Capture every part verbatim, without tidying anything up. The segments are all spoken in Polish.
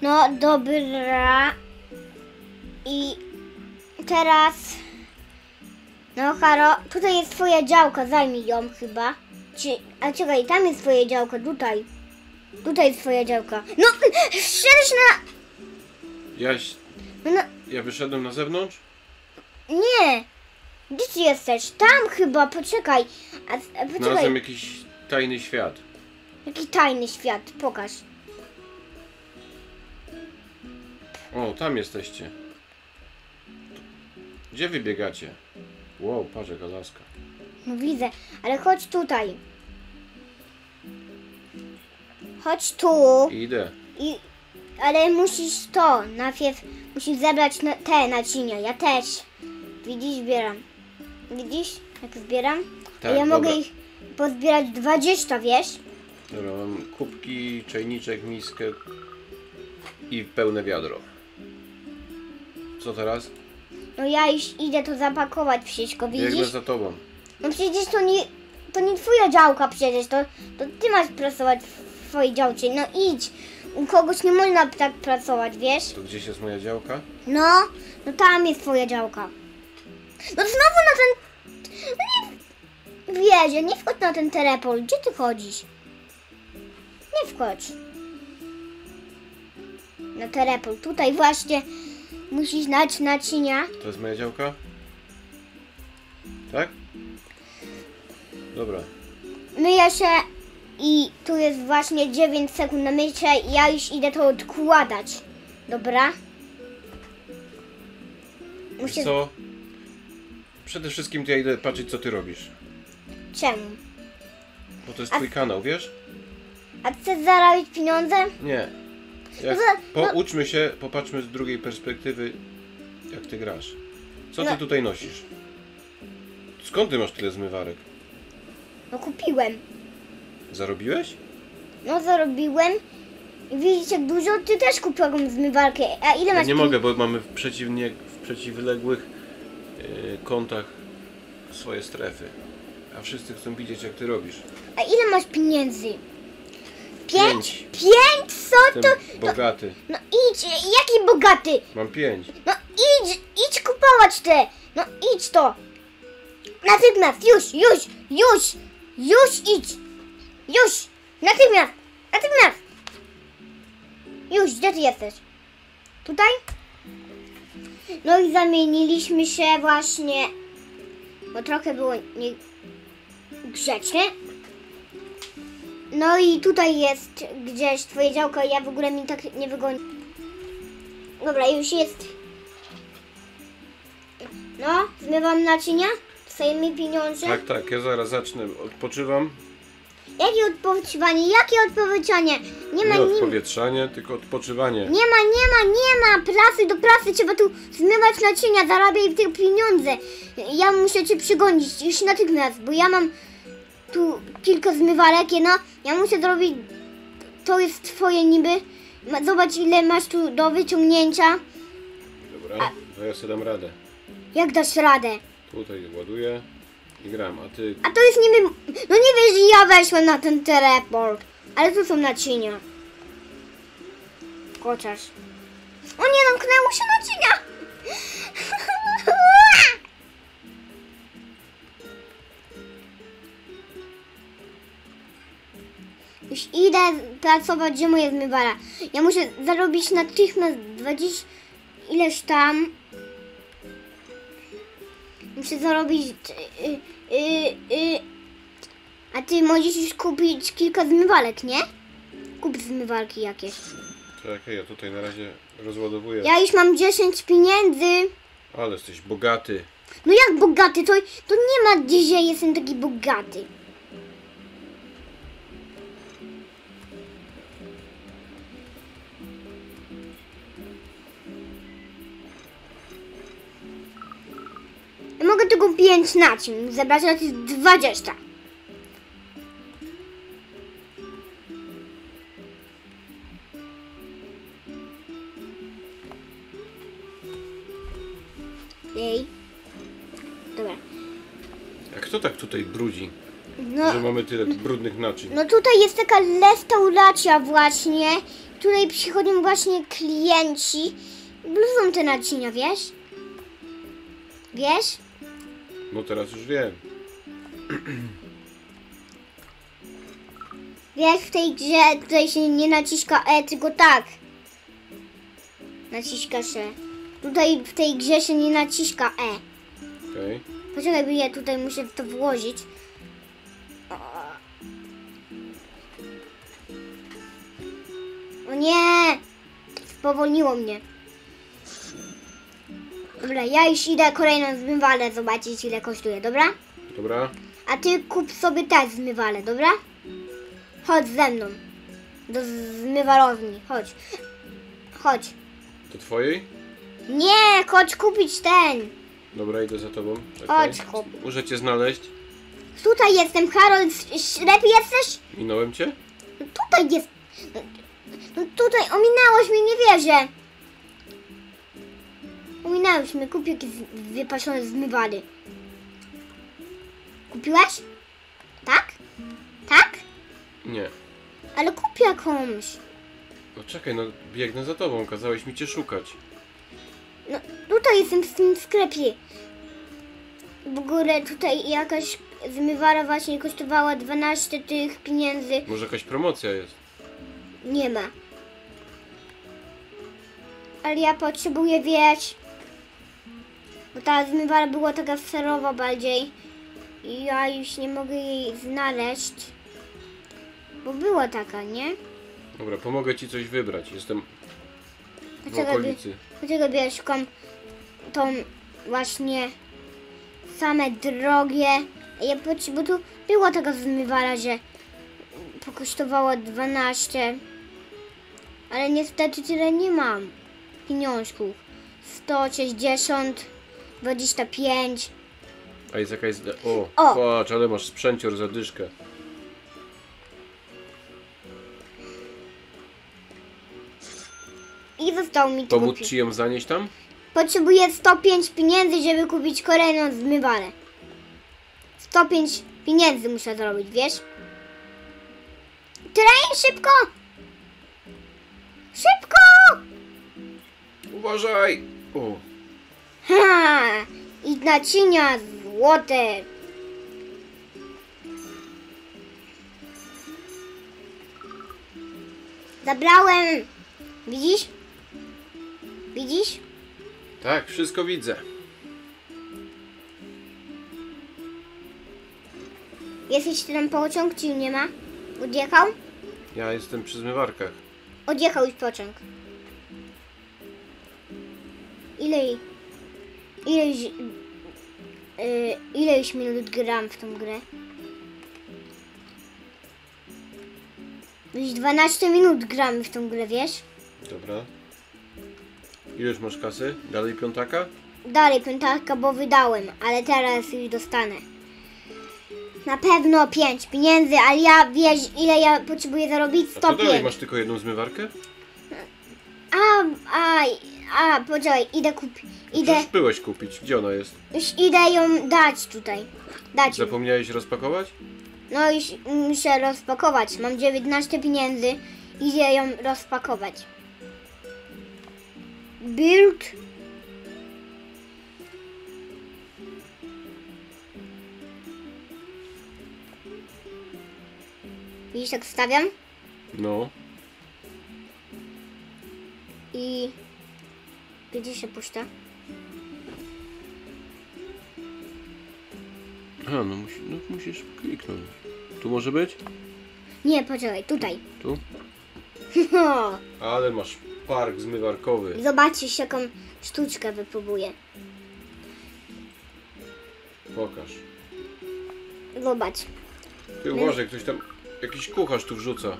No dobra. I teraz... No Haro, tutaj jest twoja działka, zajmij ją chyba. Czy... A czekaj, tam jest twoje działko, tutaj. Tutaj jest twoja działka. No, szedłeś na... Ja, No, no, ja wyszedłem na zewnątrz? nie. Gdzie ty jesteś? Tam chyba, poczekaj. A, a poczekaj. Znalazłem jakiś tajny świat. Jaki tajny świat, pokaż. O, tam jesteście. Gdzie wy biegacie? Wow, patrz jaka laska. No widzę, ale chodź tutaj. Chodź tu. Idę. I, ale musisz to, najpierw musisz zebrać na, te naczynia, ja też. Widzisz, zbieram. Widzisz, jak zbieram? Tak, A ja dobra. mogę ich pozbierać dwadzieścia, wiesz? Dobra, mam kubki, czajniczek, miskę i pełne wiadro. Co teraz? No ja już idę to zapakować wszystko, Biegnę widzisz? za tobą. No przecież to nie, to nie twoja działka przecież, to, to ty masz pracować w twojej działce. No idź, u kogoś nie można tak pracować, wiesz? To gdzieś jest moja działka? No, no tam jest twoja działka. No znowu na ten... No nie... Wiezie, nie wchodź na ten teleport. Gdzie ty chodzisz? Nie wchodź. Na teleport. Tutaj właśnie musisz znać naczynia. To jest moja działka? Tak? Dobra. Myję się i tu jest właśnie dziewięć sekund na mycie i ja już idę to odkładać. Dobra? Wiesz co? Przede wszystkim to ja idę patrzeć, co ty robisz. Czemu? Bo to jest twój kanał, wiesz? A chcesz zarabiać pieniądze? Nie. Jak No za- pouczmy się, popatrzmy z drugiej perspektywy, jak ty grasz. Co ty No. tutaj nosisz? Skąd ty masz tyle zmywarek? No kupiłem. Zarobiłeś? No zarobiłem. I widzicie jak dużo? Ty też kupiłam zmywarkę. A ile Ja masz nie pin- mogę, bo mamy w, przeciwnie, w przeciwległych yy, kątach swoje strefy. A wszyscy chcą widzieć, jak ty robisz. A ile masz pieniędzy? Pięć? Pięć. Pięć? Co to? Jestem bogaty. No idź, jaki bogaty? Mam pięć. No idź, idź kupować te. No idź to. Natychmiast, już, już, już, już idź. Już, natychmiast, natychmiast. Już, gdzie ty jesteś? Tutaj? No i zamieniliśmy się właśnie, bo trochę było niegrzeczne. No i tutaj jest gdzieś twoje działko, ja w ogóle mi tak nie wygoni. Dobra, już jest. No, zmywam naczynia, dostaję mi pieniądze. Tak, tak, ja zaraz zacznę. Odpoczywam. Jakie odpowiedzianie, jakie odpowiedzianie? Nie ma, Nie nie, odpowietrzanie, tylko odpoczywanie. nie ma, nie ma, nie ma pracy do pracy, trzeba tu zmywać naczynia, zarabiaj te pieniądze. Ja muszę cię przygonić już natychmiast, bo ja mam tu kilka zmywarek, no, ja muszę zrobić, to jest twoje niby, Ma- zobacz ile masz tu do wyciągnięcia, Dobra, to ja sobie dam radę. jak dasz radę. Tutaj ładuję i gram, a ty... A to jest niby, no nie wiesz, że ja weszłem na ten teleport, ale tu są naczynia. Chociaż. O nie, zamknęło się naczynia! Już idę pracować, gdzie moje zmywara. Ja muszę zarobić natychmiast dwadzieścia ileś tam. Muszę zarobić. Y, y, y. A ty możesz już kupić kilka zmywalek, nie? Kup zmywalki jakieś. Czekaj, ja tutaj na razie rozładowuję. Ja już mam dziesięć pieniędzy. Ale jesteś bogaty. No jak bogaty? To, to nie ma gdzie, że jestem taki bogaty. Ja mogę tylko pięć naczyń zebrać, ale to jest dwadzieścia. Jej. Dobra. A kto tak tutaj brudzi, No, że mamy tyle brudnych naczyń? no tutaj jest taka restauracja właśnie. tutaj przychodzą właśnie klienci. Bluzą te naczynia, wiesz? Wiesz? No teraz już wiem. Wiesz, w tej grze tutaj się nie naciska E, tylko tak. Naciska się. Tutaj w tej grze się nie naciska E. Okej. Poczekaj, bo ja tutaj muszę w to włożyć. O, o nie! Spowolniło mnie. Dobra, ja już idę kolejną zmywalę zobaczyć, ile kosztuje, dobra? Dobra. A ty kup sobie też zmywalę, dobra? Chodź ze mną. Do zmywalowni, chodź. Chodź. Do twojej? Nie, chodź kupić ten. Dobra, idę za tobą. Czekaj. Chodź, kup. Muszę cię znaleźć. Tutaj jestem, Harold. Ślepy jesteś? Minąłem cię? No tutaj jest. No, no tutaj ominęłaś mnie, nie wierzę. Ominęłeś mnie, kup jakieś wypaszone zmywali. Kupiłeś? Tak? Tak? Nie. Ale kup jakąś. No czekaj, no biegnę za tobą. Kazałeś mi cię szukać. No tutaj jestem w tym sklepie. W ogóle tutaj jakaś zmywara właśnie kosztowała dwanaście tych pieniędzy. Może jakaś promocja jest? Nie ma. Ale ja potrzebuję, wiesz, bo ta zmywara była taka serowa bardziej i ja już nie mogę jej znaleźć, bo była taka, nie? Dobra, pomogę ci coś wybrać. Jestem w Dlaczego, okolicy. dlaczego bierz tą, tą właśnie same drogie? Ja potrzebuję, bo tu była taka zmywara, że pokosztowała dwanaście, ale niestety tyle nie mam pieniążków. sto sześćdziesiąt, dwadzieścia pięć. A jest jakaś... zda- O, O! patrz, ale masz sprzęcior za dyszkę. I został mi Pomóc kupić. ci ją zanieść tam? Potrzebuję sto pięć pieniędzy, żeby kupić kolejną zmywarę. sto pięć pieniędzy muszę zrobić, wiesz? Tren, szybko! Szybko! Uważaj! O, Ha! I naczynia złote. Zabrałem. Widzisz? Widzisz? tak, wszystko widzę. Jest jeszcze tam pociąg, czy nie ma? Odjechał? Ja jestem przy zmywarkach. Odjechał już pociąg. Ile... Ile już... Yy, ile już minut gram w tą grę? Już dwanaście minut gramy w tą grę, wiesz? Dobra. Ile już masz kasy? Dalej piątaka? Dalej piątaka, bo wydałem, ale teraz już dostanę. Na pewno pięć pieniędzy, ale ja wiesz, ile ja potrzebuję zarobić? A to sto dalej pięć. masz tylko jedną zmywarkę? A, a, a, poczekaj, idę kupić. Idę, Przecież byłeś kupić. Gdzie ona jest? już idę ją dać tutaj. Dać. mi. Zapomniałeś rozpakować? No już muszę rozpakować. Mam dziewiętnaście pieniędzy. Idę ją rozpakować. Build. Widzisz, jak stawiam? No. I... Gdzie się puszcza? A, no, musi, no musisz kliknąć. Tu może być? Nie, poczekaj, tutaj. Tu? Ale masz park zmywarkowy. Zobaczysz, jaką sztuczkę wypróbuję. Pokaż. Zobacz. Ty uważaj, ktoś tam... Jakiś kucharz tu wrzuca.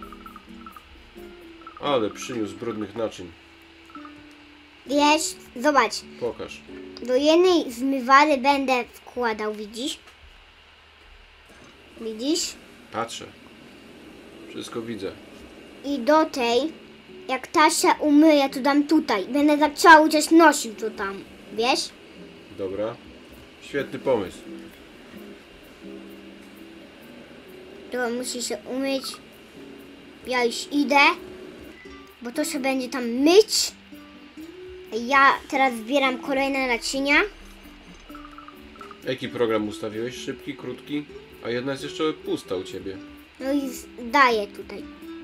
Ale przyniósł brudnych naczyń. Wiesz, zobacz. Pokaż. Do jednej zmywary będę wkładał, widzisz? Widzisz? Patrzę. Wszystko widzę. I do tej, jak ta się umyje, to dam tutaj. Będę tak cały czas nosił to tam. Wiesz? Dobra. Świetny pomysł. To musi się umyć. Ja już idę. bo to się będzie tam myć. Ja teraz zbieram kolejne naczynia. Jaki program ustawiłeś? Szybki, krótki? A jedna jest jeszcze pusta u ciebie. No i z- daję tutaj.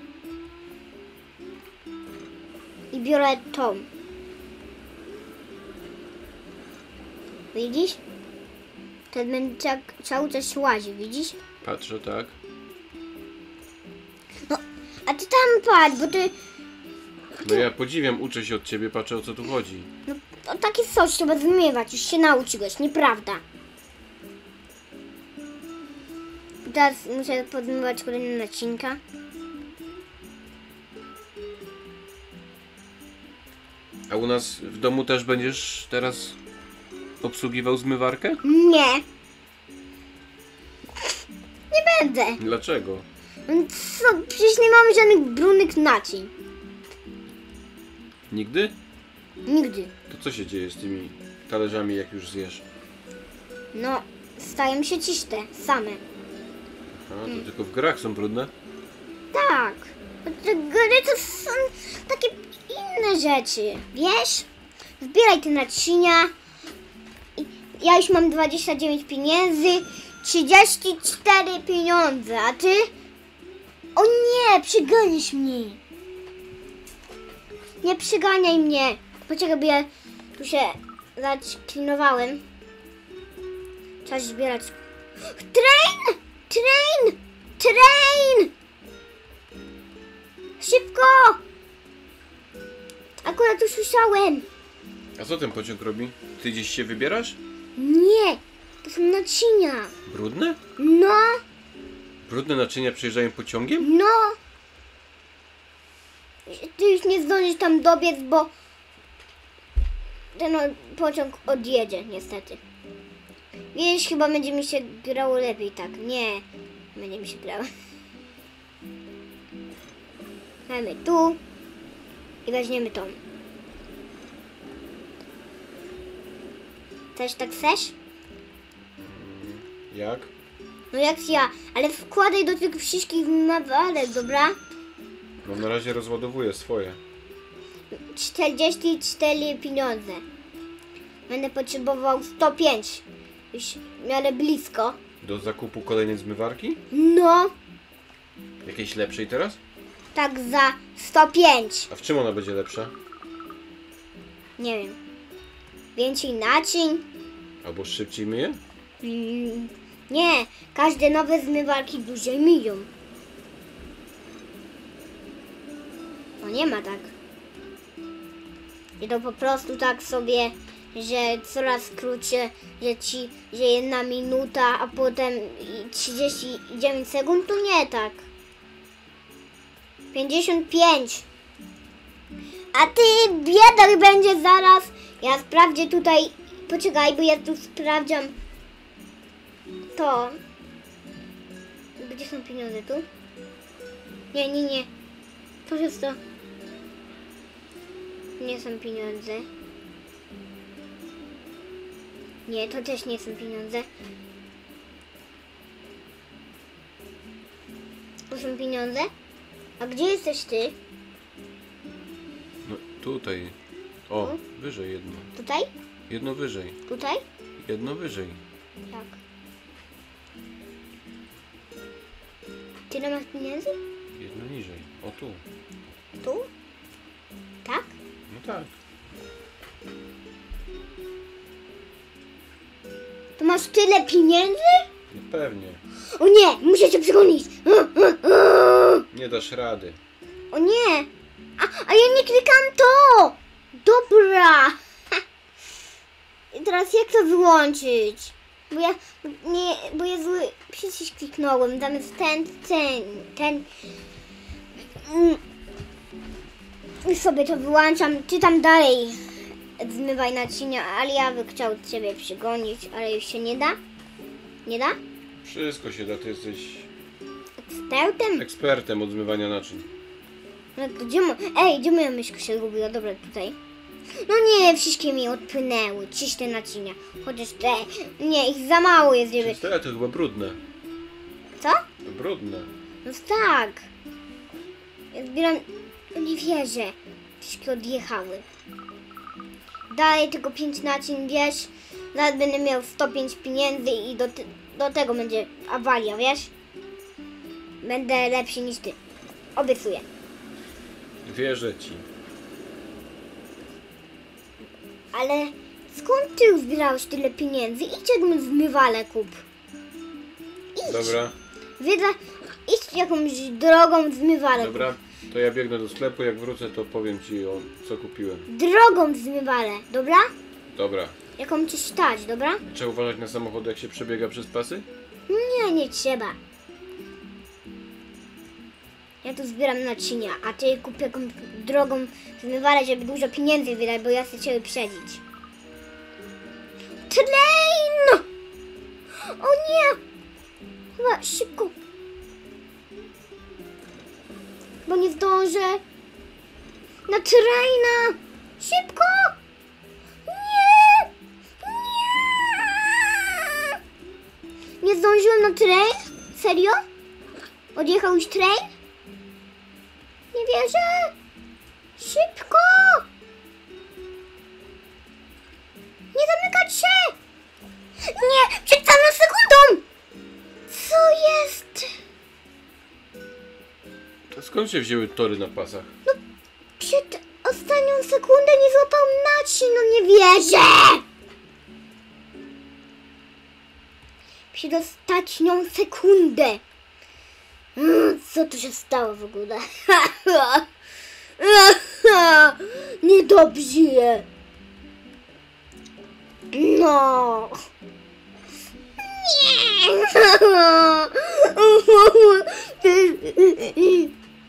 I biorę tą. Widzisz? To będzie tak cały czas łazi, widzisz? Patrzę, tak. No, a ty tam patrz, bo ty... No ja podziwiam, uczę się od ciebie, patrzę o co tu chodzi. No, to takie coś trzeba zmywać, już się nauczyłeś, nieprawda. Teraz muszę podmywać kolejne nacinka. A u nas w domu też będziesz teraz obsługiwał zmywarkę? Nie. Nie będę. Dlaczego? No co, przecież nie mamy żadnych brudnych naczyń. Nigdy? Nigdy. To co się dzieje z tymi talerzami, jak już zjesz? No, stają się czyste, same. A, to tylko w grach są brudne? Tak. Bo te gry to są takie inne rzeczy, wiesz? Zbieraj te naczynia. I ja już mam dwadzieścia dziewięć pieniędzy, trzydzieści cztery pieniądze, a ty? O nie, przyganisz mnie. Nie przyganiaj mnie. Poczekaj, bo ja tu się zaklinowałem. Trzeba zbierać. Train! Train! Train! Szybko! Akurat usłyszałem. A co ten pociąg robi? Ty gdzieś się wybierasz? Nie, to są naczynia. Brudne? No, Brudne naczynia przejeżdżają pociągiem? no. Ty już nie zdążysz tam dobiec, bo ten o- pociąg odjedzie, niestety. Wiesz, chyba będzie mi się grało lepiej, tak? Nie, będzie mi się grało. Mamy tu i weźmiemy tą. Też tak chcesz? Jak? No jak ja, ale wkładaj do tych wszystkich mawalek, dobra? No na razie rozładowuję swoje. czterdzieści cztery pieniądze. Będę potrzebował sto pięć. Już w miarę blisko. Do zakupu kolejnej zmywarki? No, Jakiejś lepszej teraz? tak za sto pięć. A w czym ona będzie lepsza? Nie wiem. Więcej naczyń? Albo szybciej myje? Mm, nie, każde nowe zmywarki dłużej myją. No nie ma tak. I to po prostu tak sobie, że coraz krótsze, że ci, że jedna minuta, a potem i trzydzieści dziewięć sekund, to nie tak. pięćdziesiąt pięć. A ty biedak będzie zaraz. Ja sprawdzę tutaj. Poczekaj, bo ja tu sprawdzam to. Gdzie są pieniądze? Tu? Nie, nie, nie. To jest to. Nie są pieniądze. Nie, to też nie są pieniądze. To są pieniądze? A gdzie jesteś ty? No tutaj. O, wyżej jedno. Tutaj? Jedno wyżej. Tutaj? Jedno wyżej. Tak. Tyle masz pieniędzy? Jedno niżej. O tu. Tu? Tak? No tak. To masz tyle pieniędzy? No pewnie. O nie, muszę cię przegonić. Nie dasz rady. O nie. A, a ja nie klikam to. Dobra. I teraz jak to wyłączyć? Bo ja nie, bo ja zły przycisk kliknąłem. Zamiast ten, ten, ten. Mm. I sobie to wyłączam. Ty tam dalej zmywaj naczynia, ale ja bym chciał ciebie przygonić, ale już się nie da? Nie da? Wszystko się da, ty jesteś Ekspertem? ekspertem od zmywania naczyń. No to gdzie mo- Ej, gdzie moja myszka się zgubiła? Dobra, tutaj. No nie, wszystkie mi odpłynęły. Czyste naczynia. Chociaż te... Nie, ich za mało jest, żeby... Czyste, to chyba brudne. Co? To brudne. No tak. Ja zbieram No nie wierzę. Wszystkie odjechały. Dalej tylko pięć naczyń, wiesz? Nawet będę miał sto pięć pieniędzy i do, te, do tego będzie awaria, wiesz? Będę lepszy niż ty. Obiecuję. Wierzę ci. Ale skąd ty uzbierałeś tyle pieniędzy? Idź jakąś zmywalę kup. Idź. Dobra, Wiedza, idź jakąś drogą zmywalę dobra. To ja biegnę do sklepu, jak wrócę, to powiem ci o co kupiłem. kup. Drogą zmywalę, dobra? Dobra. Jaką ci stać, dobra? Trzeba uważać na samochód, jak się przebiega przez pasy? Nie, nie trzeba. Ja tu zbieram naczynia, a ty kup jakąś drogą zmywalę, żeby dużo pieniędzy wydać, bo ja chcę cię wyprzedzić. Train! O nie! Chyba szybko. Bo nie zdążę. Na traina! Szybko! Nie! Nie! Nie zdążyłem na train? Serio? Odjechał już train? Nie wierzę! Szybko! Nie zamykać się! Nie! Przed samą sekundą! Co jest? To skąd się wzięły tory na pasach? Przed ostatnią sekundę nie złapał naczyń, no nie wierzę! Przed ostatnią sekundę. Mm, Co tu się stało w ogóle? Niedobrze. No. Nie.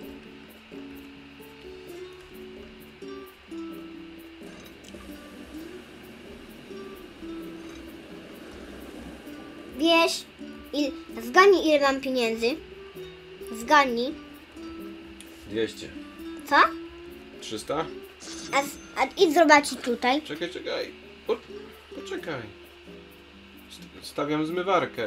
Wiesz, il, zgadnij ile mam pieniędzy. Zgadnij. dwieście. Co? trzysta? A, a idź zobaczyć tutaj. Czekaj, czekaj. Po, poczekaj. St- Stawiam zmywarkę.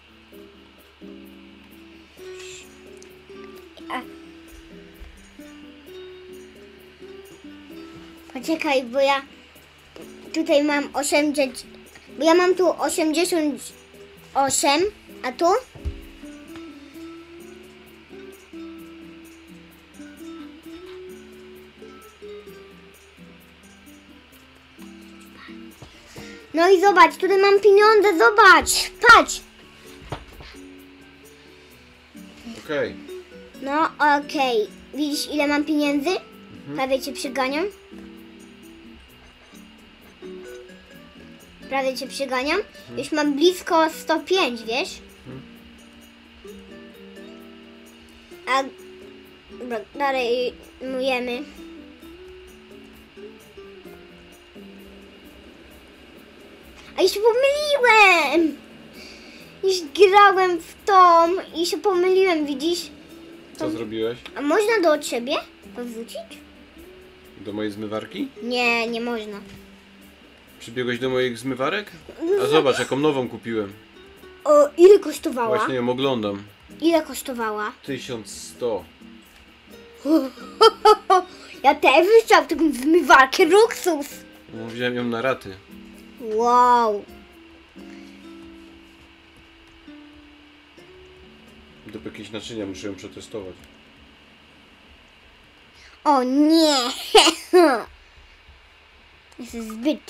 Poczekaj, bo ja tutaj mam osiemdziesiąt, bo ja mam tu osiemdziesiąt osiem, a tu? No i zobacz, tutaj mam pieniądze, zobacz, patrz. Okej. No okej, widzisz ile mam pieniędzy? Prawie cię przyganiam. Prawie cię przyganiam. Już mam blisko sto pięć, wiesz? A dobra, dalej mujemy. A już się pomyliłem! Już grałem w tą i się pomyliłem, widzisz? Co zrobiłeś? A można do ciebie powrócić? Do mojej zmywarki? Nie, nie można. Przybiegłeś do moich zmywarek? A zobacz, jaką nową kupiłem. O, ile kosztowała? Właśnie ją oglądam. Ile kosztowała? tysiąc sto. Ja też chciałam taką zmywarkę luksus. No, wziąłem ją na raty. Wow. Do jakieś naczynia muszę ją przetestować. O nie. Jest zbyt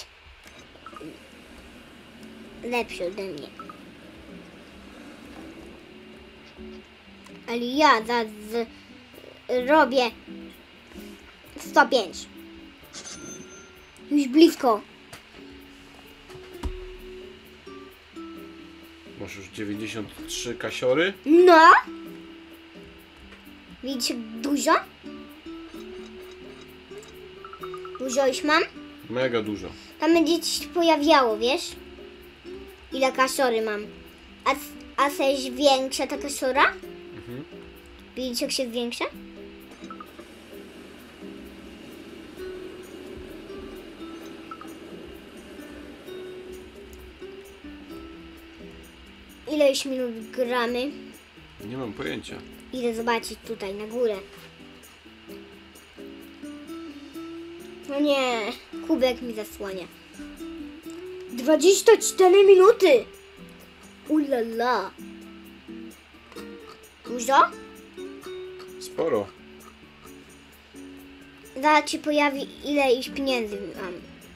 lepszy ode mnie. Ale ja za z, robię sto pięć. Już blisko. Masz już dziewięćdziesiąt trzy kasiory? No. Widzicie dużo? Dużo już mam? Mega dużo. Tam będzie ci się pojawiało, wiesz? Ile kasiory mam. A, a se jest większa ta kasiora? Mhm. Widzicie jak się zwiększa? Ile już minut gramy? Nie mam pojęcia. Idę zobaczyć tutaj na górę. No nie, kubek mi zasłania. dwadzieścia cztery minuty. Ulala. Dużo? Sporo. Zaraz się pojawi, ile już pieniędzy mam.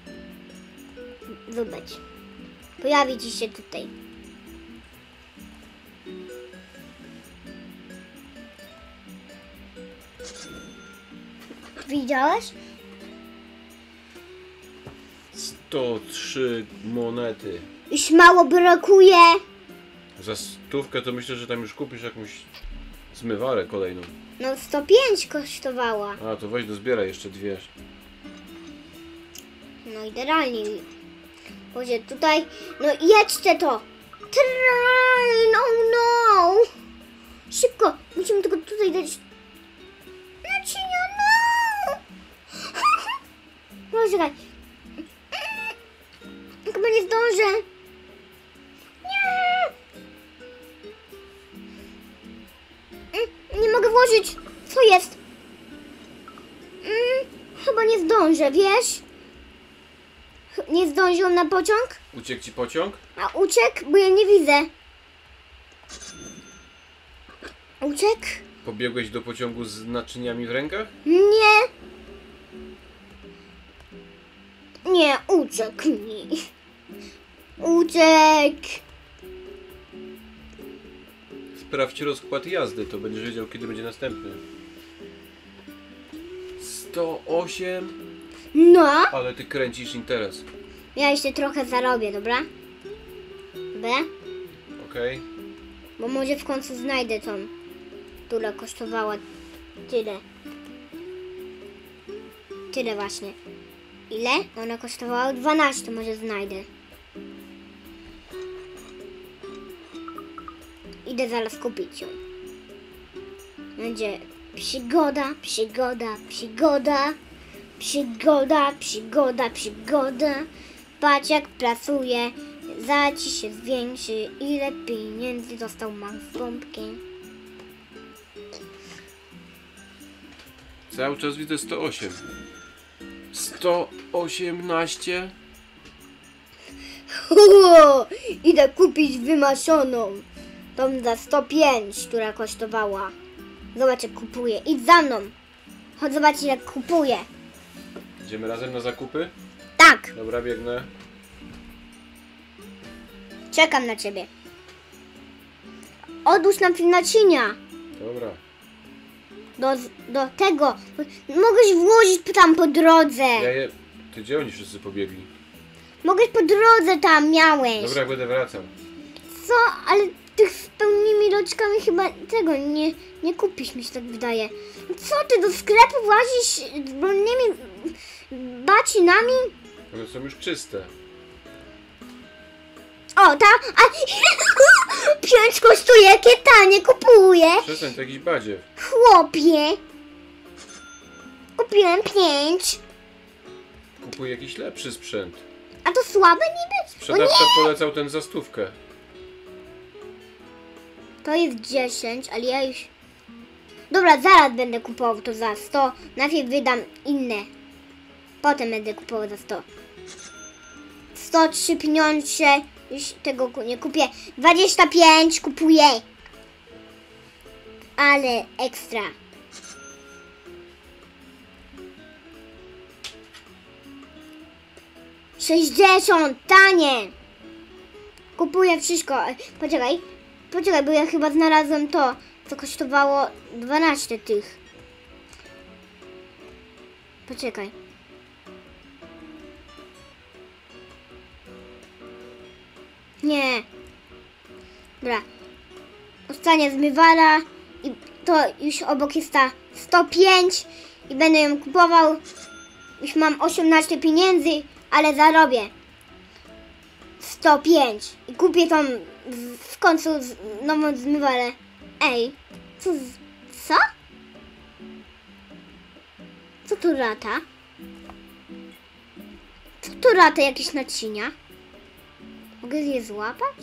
Zobacz. Pojawi ci się tutaj. Widziałeś? sto trzy monety. Już mało brakuje. Za stówkę to myślę, że tam już kupisz jakąś zmywarę kolejną. No sto pięć kosztowała. A, to weź dozbieraj jeszcze dwie. No idealnie. Boże, tutaj... No jedźcie to. Traj, no no. Szybko. Musimy tylko tutaj dać... Naczynia, no. Poczekaj. Chyba nie zdążę. Nie. Nie mogę włożyć. Co jest? Mm, chyba nie zdążę, wiesz? Nie zdążyłam na pociąg? Uciekł ci pociąg? A uciekł? Bo ja nie widzę. Uciekł? Pobiegłeś do pociągu z naczyniami w rękach? Nie. Nie, uciekł mi. Uciekł. Sprawdź rozkład jazdy, to będziesz wiedział, kiedy będzie następny. sto osiem. No. Ale ty kręcisz interes. Ja jeszcze trochę zarobię, dobra? Dobra? Okej. Bo może w końcu znajdę tą, która kosztowała tyle. Tyle właśnie. Ile? Ona kosztowała dwanaście, może znajdę. Idę zaraz kupić ją. Będzie przygoda, przygoda, przygoda. Przygoda, przygoda, przygoda. Patrz jak pracuje. Za ci się zwiększy. Ile pieniędzy dostał mam z pompki. Cały czas widzę sto osiem. sto osiemnaście. Ho, idę kupić wymaszoną. Tą za sto pięć, która kosztowała. Zobacz jak kupuję. Idź za mną. Chodź zobaczyć jak kupuję. Idziemy razem na zakupy? Tak, Dobra, biegnę. czekam na ciebie. Odłóż nam te naczynia. Dobra. Do, do tego. Mogłeś włożyć tam po drodze. Ja je... Ty gdzie oni wszyscy pobiegli? Mogłeś po drodze tam miałeś. Dobra, jak będę wracał. Co? Ale tych z pełnymi loczkami chyba tego nie, nie kupisz, mi się tak wydaje. Co ty do sklepu włazisz z brudnymi bacinami? One są już czyste. O, ta, a pięć kosztuje, jakie tanie kupuję. Przestań, to jakiś badziew. Chłopie. Kupiłem pięć. Kupuj jakiś lepszy sprzęt. A to słabe niby? O Sprzedawca nie! polecał ten za stówkę. To jest dziesięć, ale ja już... Dobra, zaraz będę kupował to za sto. Najpierw wydam inne. Potem będę kupował za sto. sto trzy pieniądze. Już tego ku- nie kupię. dwadzieścia pięć kupuję. Ale ekstra. sześćdziesiąt, tanie. Kupuję wszystko. E, Poczekaj. Poczekaj, bo ja chyba znalazłem to, co kosztowało dwanaście tych. Poczekaj. Nie. Dobra. Ostatnia zmywara i to już obok jest ta sto pięć i będę ją kupował. Już mam osiemnaście pieniędzy, ale zarobię sto pięć i kupię tą w- w końcu z- nową zmywarę. Ej, co? z- Co? Co tu lata? Co tu lata, jakieś naczynia? Mogę je złapać?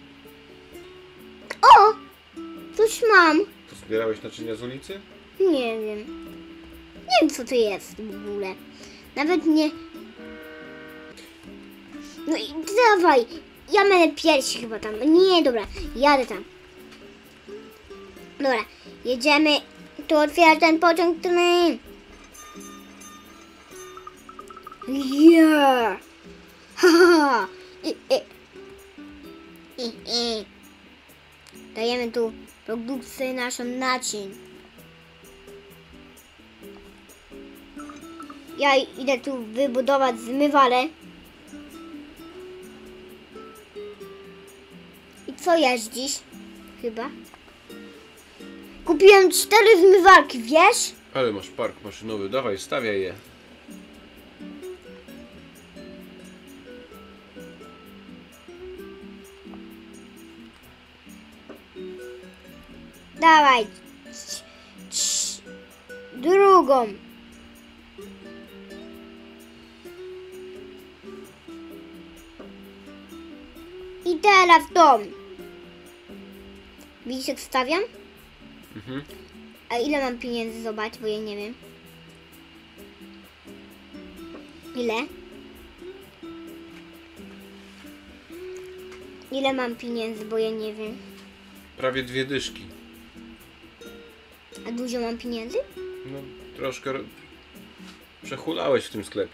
O! Coś mam. To zbierałeś naczynia z ulicy? Nie wiem. Nie wiem co to jest w ogóle. Nawet nie... No i dawaj. Ja będę pierwszy chyba tam. Nie, dobra. Jadę tam. Dobra. Jedziemy. Tu otwierać ten pociąg. Ten. Yeah. Ha, ha, ha. I, i. I, i. Dajemy tu produkcję naszą naczyń. Ja idę tu wybudować zmywalę. I co jest dziś? Chyba. Kupiłem cztery zmywalki, wiesz? Ale masz park maszynowy, dawaj, stawiaj je. Dawaj. Cz, cz, drugą. I teraz tą. Widzisz, jak stawiam? Mhm. A ile mam pieniędzy? Zobacz, bo ja nie wiem. Ile? Ile mam pieniędzy, bo ja nie wiem. Prawie dwie dyszki. A dużo mam pieniędzy? No, troszkę ro- przehulałeś w tym sklepie.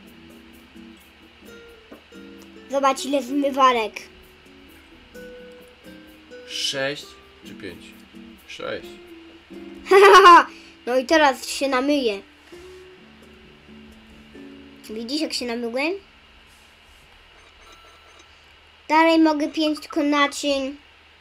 Zobacz, ile zmywarek. Sześć czy pięć? Sześć. No i teraz się namyję. Widzisz, jak się namyłem? Dalej mogę pięć tylko naczyń.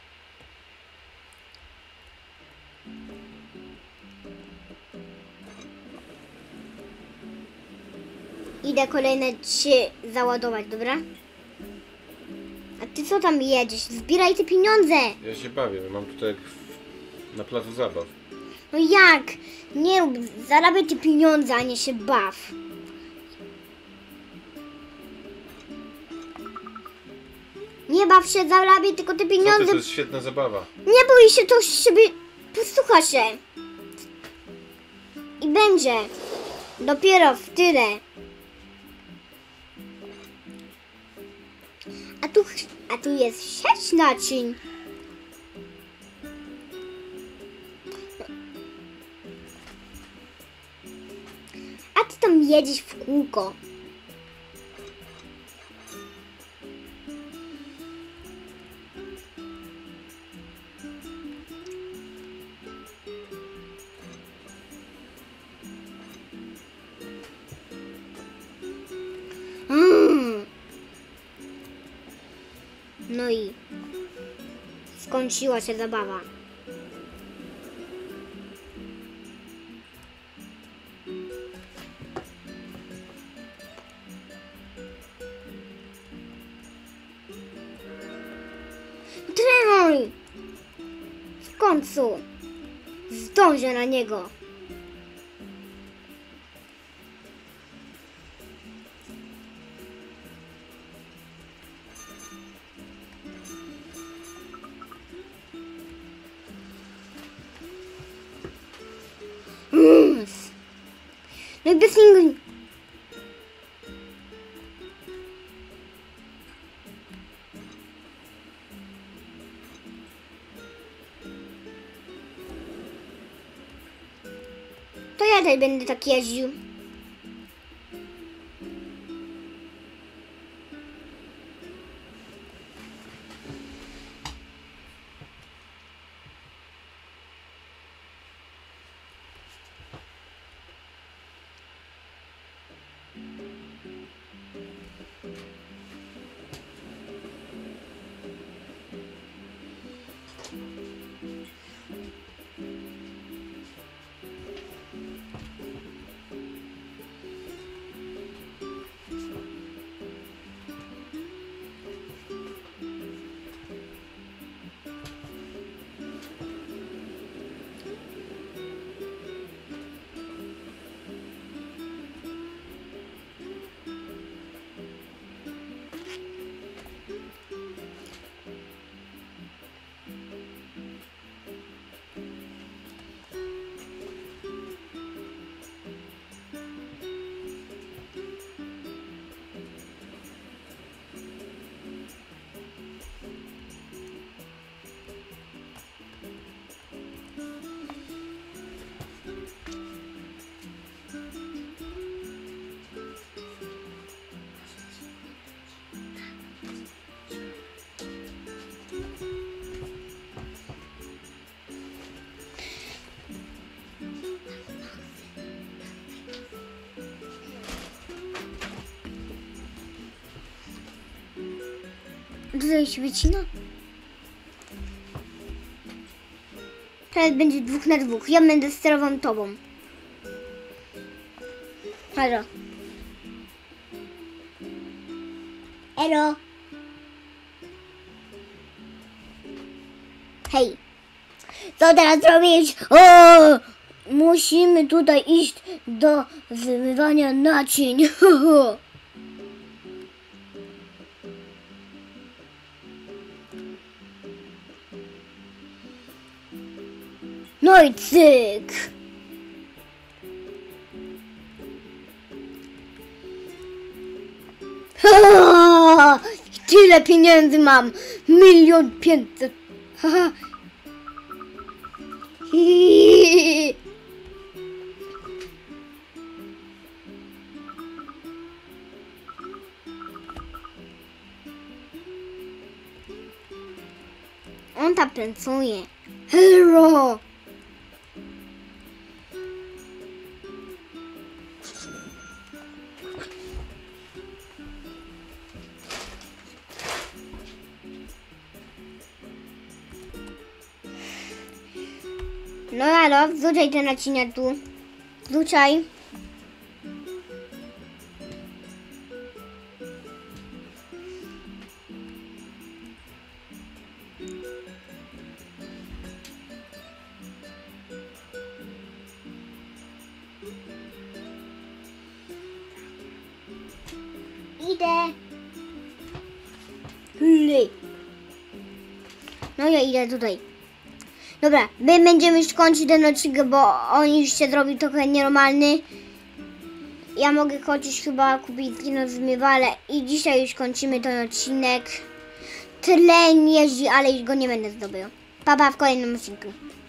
Idę kolejne trzy załadować, dobra? A ty co tam jedziesz? Zbieraj te pieniądze! Ja się bawię, mam tutaj jak w- na placu zabaw. No jak? Nie rób, zarabiaj te pieniądze, a nie się baw. Nie baw się, zarabiaj tylko te Co ty, pieniądze. to jest świetna zabawa. Nie bój się, to sobie posłucha się. I będzie. Dopiero w tyle. A tu, a tu jest sześć naczyń. A ty tam jedziesz w kółko. Mm. No i skończyła się zabawa. Trenuj! W końcu zdążę na niego. Mm. No i bez niego... To ja też będę tak jeździł. tutaj się wycina? Teraz będzie dwóch na dwóch. Ja będę sterował tobą. Halo. Elo. Hej. Co teraz zrobić? O! Musimy tutaj iść do zmywania naczyń. No i cyk. Ha! Tyle pieniędzy mam. Milion pięćset. Ha! Hi! On tam pracuje. Hero! No halo, wrzucaj te naczynia tu. Wrzucaj. Idę. Lej. No ja idę tutaj. Dobra, my będziemy już kończyć ten odcinek, bo on już się zrobił trochę nienormalny. Ja mogę kończyć chyba kupić kino zmywale i dzisiaj już kończymy ten odcinek. Tlen jeździ, ale już go nie będę zdobył. Pa, pa w kolejnym odcinku.